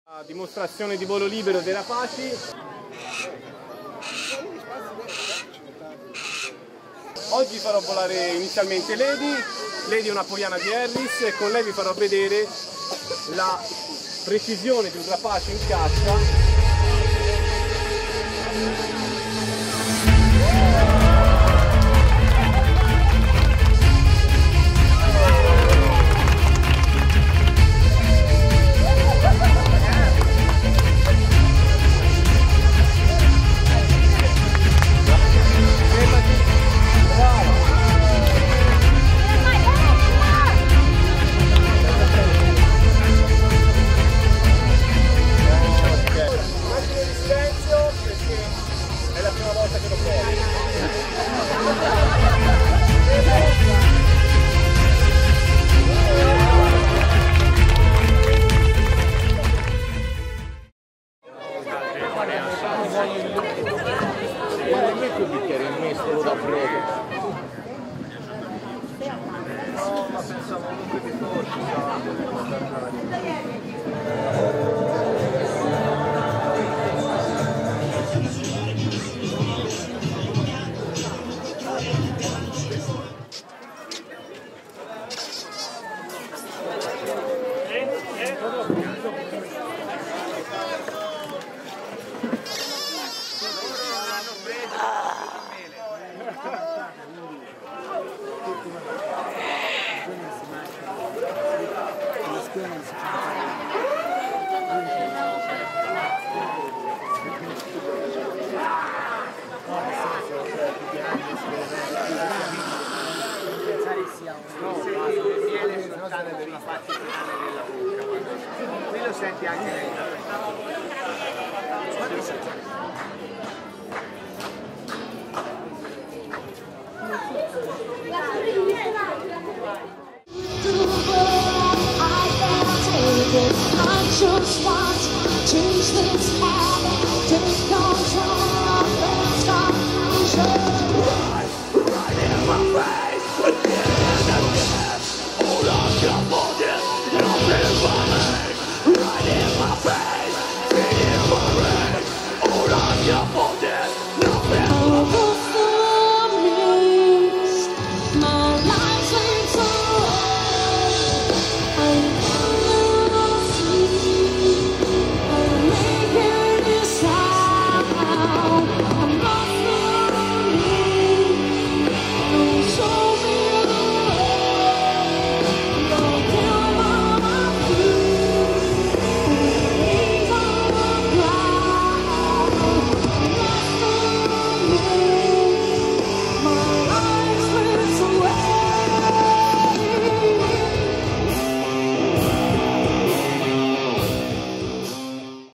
La dimostrazione di volo libero dei rapaci. Oggi farò volare inizialmente Lady è una poiana di Harris e con lei vi farò vedere la precisione di un rapace in caccia. Qui lo senti anche lei. I just want to change this habit.